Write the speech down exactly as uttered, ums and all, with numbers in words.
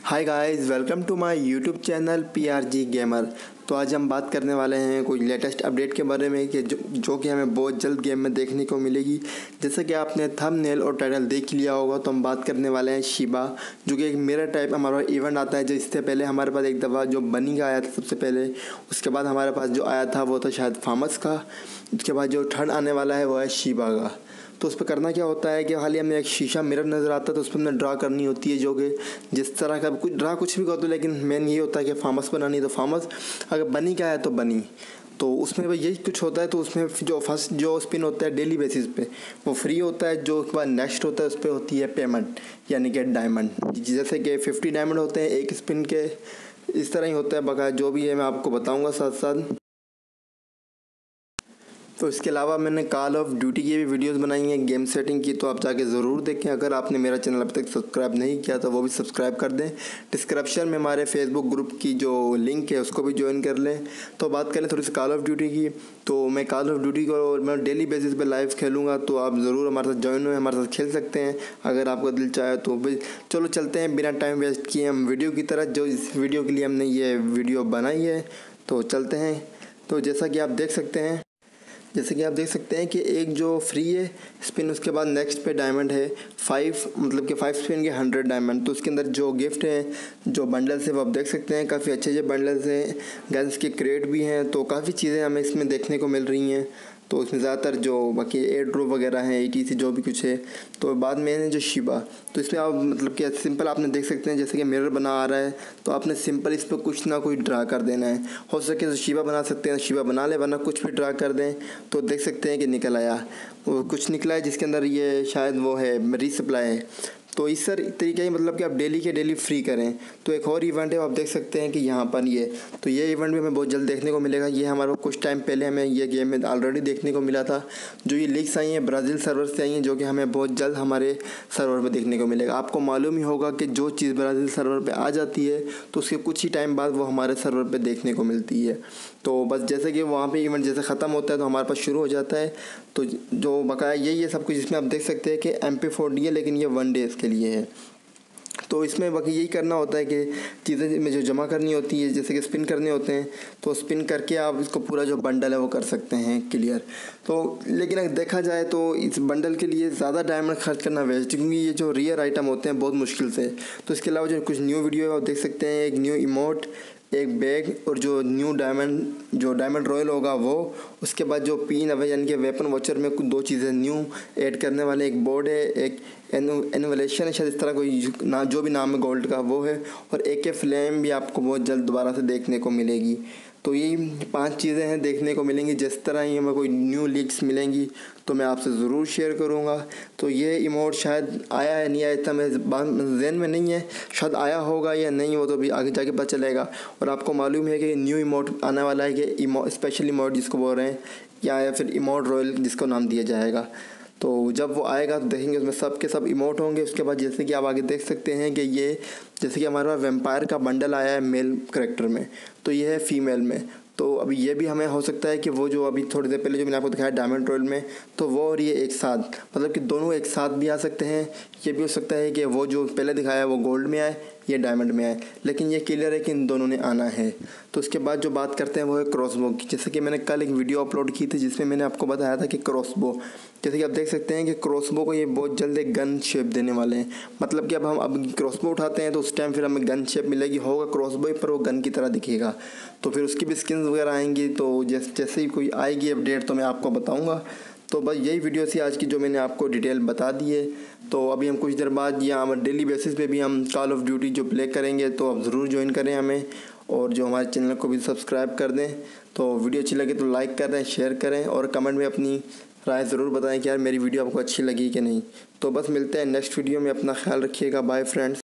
Hi guys, welcome to my YouTube channel P R G gamer. तो आज हम बात करने वाले हैं कोई लेटेस्ट अपडेट के बारे में कि जो जो कि हमें बहुत जल्द गेम में देखने को मिलेगी। जैसा कि आपने थंबनेल और टाइटल देख लिया होगा, तो हम बात करने वाले हैं शिबा, जो कि एक मिरर टाइप हमारा इवेंट आता है। जो इससे पहले हमारे पास एक दफ़ा जो बनी का आया था सबसे पहले, उसके बाद हमारे पास जो आया था वो था शायद फामस का। उसके बाद जो थर्ड आने वाला है वो है शिबा का। तो उस पर करना क्या होता है कि खाली हमें एक शीशा मिरर नज़र आता है, तो उस पर हमें ड्रा करनी होती है, जो कि जिस तरह का कुछ ड्रा कुछ भी कर दो, लेकिन मेन ये होता है कि फार्मस बनानी है। तो फार्मस अगर बनी क्या है तो बनी, तो उसमें भाई यही कुछ होता है। तो उसमें जो फर्स्ट जो स्पिन होता है डेली बेसिस पे वो फ्री होता है, जो उसके बाद नेक्स्ट होता है उस पर होती है पेमेंट, यानी कि डायमंड। जैसे कि फिफ्टी डायमंड होते हैं एक स्पिन के, इस तरह ही होता है। बकाया जो भी है मैं आपको बताऊँगा साथ साथ। तो इसके अलावा मैंने कॉल ऑफ ड्यूटी की भी वीडियोस बनाई हैं, गेम सेटिंग की, तो आप जाके ज़रूर देखें। अगर आपने मेरा चैनल अभी तक सब्सक्राइब नहीं किया तो वो भी सब्सक्राइब कर दें। डिस्क्रिप्शन में हमारे फेसबुक ग्रुप की जो लिंक है उसको भी ज्वाइन कर लें। तो बात करें थोड़ी सी कॉल ऑफ ड्यूटी की, तो मैं कॉल ऑफ ड्यूटी को मैं डेली बेसिस पे लाइव खेलूँगा, तो आप ज़रूर हमारे साथ ज्वाइन हुए, हमारे साथ खेल सकते हैं अगर आपका दिल चाहे तो। चलो चलते हैं बिना टाइम वेस्ट किए हम वीडियो की तरह, जो इस वीडियो के लिए हमने ये वीडियो बनाई है। तो चलते हैं। तो जैसा कि आप देख सकते हैं जैसे कि आप देख सकते हैं कि एक जो फ्री है स्पिन, उसके बाद नेक्स्ट पे डायमंड है फाइव, मतलब कि फाइव स्पिन के हंड्रेड डायमंड। तो उसके अंदर जो गिफ्ट है, जो बंडल्स है वो आप देख सकते हैं, काफ़ी अच्छे अच्छे बंडल्स हैं। गन्स के क्रेट भी हैं, तो काफ़ी चीज़ें हमें इसमें देखने को मिल रही हैं। तो उसमें ज़्यादातर जो बाकी एयर ड्रॉप वगैरह हैं, ए टी सी जो भी कुछ है। तो बाद में है जो शिबा, तो इसमें आप मतलब कि सिंपल आपने देख सकते हैं, जैसे कि मिरर बना आ रहा है, तो आपने सिंपल इस पर कुछ ना कुछ ड्रा कर देना है। हो सके तो शिबा बना सकते हैं, शिबा बना ले, वरना कुछ भी ड्रा कर दें। तो देख सकते हैं कि निकल आया, वो कुछ निकला है जिसके अंदर ये शायद वो है रीसप्लाई है। तो इस सर तरीके ही मतलब कि आप डेली के डेली फ्री करें। तो एक और इवेंट है, आप देख सकते हैं कि यहाँ पर ये, तो ये इवेंट भी हमें बहुत जल्द देखने को मिलेगा। ये हमारे कुछ टाइम पहले हमें ये गेम में ऑलरेडी देखने को मिला था। जो ये लीक्स आई हैं ब्राज़ील सर्वर से आई हैं, जो कि हमें बहुत जल्द हमारे सर्वर पर देखने को मिलेगा। आपको मालूम ही होगा कि जो चीज़ ब्राज़ील सर्वर पर आ जाती है तो उसके कुछ ही टाइम बाद वो हमारे सर्वर पर देखने को मिलती है। तो बस जैसे कि वहाँ पे इवेंट जैसे ख़त्म होता है तो हमारे पास शुरू हो जाता है। तो जो बकाया यही है सब कुछ, इसमें आप देख सकते हैं कि एम पी फोर डी है, लेकिन ये वन डेज़ के लिए है। तो इसमें बाकी यही करना होता है कि चीज़ें में जो जमा करनी होती है, जैसे कि स्पिन करने होते हैं, तो स्पिन करके आप इसको पूरा जो बंडल है वो कर सकते हैं क्लियर। तो लेकिन अगर देखा जाए तो इस बंडल के लिए ज़्यादा डायमंड खर्च करना वेस्ट, क्योंकि ये जो रियर आइटम होते हैं बहुत मुश्किल से। तो इसके अलावा जो कुछ न्यू वीडियो है आप देख सकते हैं, एक न्यू इमोट, एक बैग, और जो न्यू डायमंड जो डायमंड रॉयल होगा वो। उसके बाद जो पिन है यानी कि वेपन वॉचर में कुछ दो चीज़ें न्यू ऐड करने वाले, एक बोर्ड है, एक एनोवेलेशन है शायद इस तरह कोई ना, जो भी नाम है गोल्ड का वो है, और एक के फ्लेम भी आपको बहुत जल्द दोबारा से देखने को मिलेगी। तो यही पांच चीज़ें हैं देखने को मिलेंगी। जिस तरह ही हमें कोई न्यू लीक्स मिलेंगी तो मैं आपसे ज़रूर शेयर करूंगा। तो ये इमोट शायद आया है नहीं आया इतना मेरे ज़हन में नहीं है, शायद आया होगा या नहीं, वो तो भी आगे जाके पता चलेगा। और आपको मालूम है कि न्यू इमोट आने वाला है, कि इमो स्पेशल इमोट जिसको बोल रहे हैं, या या फिर इमोट रॉयल जिसको नाम दिया जाएगा। तो जब वो आएगा तो देखेंगे उसमें सब के सब इमोट होंगे। उसके बाद जैसे कि आप आगे देख सकते हैं कि ये जैसे कि हमारे पास वेम्पायर का बंडल आया है मेल करेक्टर में, तो ये है फीमेल में। तो अभी ये भी हमें हो सकता है कि वो जो अभी थोड़ी देर पहले जो मैंने आपको दिखाया डायमंड रॉयल में, तो वो और ये एक साथ, मतलब कि दोनों एक साथ भी आ सकते हैं। ये भी हो सकता है कि वो जो पहले दिखाया है वो गोल्ड में आए, ये डायमंड में आए, लेकिन ये क्लियर है कि इन दोनों ने आना है। तो उसके बाद जो बात करते हैं वो है क्रॉसबो की। जैसे कि मैंने कल एक वीडियो अपलोड की थी जिसमें मैंने आपको बताया था कि क्रॉसबो, जैसे कि आप देख सकते हैं कि क्रॉसबो को ये बहुत जल्द एक गन शेप देने वाले हैं। मतलब कि अब हम अब क्रॉसबो उठाते हैं तो उस टाइम फिर हमें गन शेप मिलेगी, होगा क्रॉसबो ही पर वो गन की तरह दिखेगा। तो फिर उसकी भी स्किन्स वगैरह आएंगी, तो जैसे जैसे ही कोई आएगी अपडेट तो मैं आपको बताऊँगा। तो बस यही वीडियो थी आज की जो मैंने आपको डिटेल बता दी है। तो अभी हम कुछ देर बाद या हम डेली बेसिस पे भी हम कॉल ऑफ ड्यूटी जो प्ले करेंगे, तो आप ज़रूर ज्वाइन करें हमें, और जो हमारे चैनल को भी सब्सक्राइब कर दें। तो वीडियो अच्छी लगे तो लाइक करें, शेयर करें, और कमेंट में अपनी राय ज़रूर बताएं कि यार मेरी वीडियो आपको अच्छी लगी कि नहीं। तो बस मिलते हैं नेक्स्ट वीडियो में, अपना ख्याल रखिएगा, बाय फ्रेंड्स।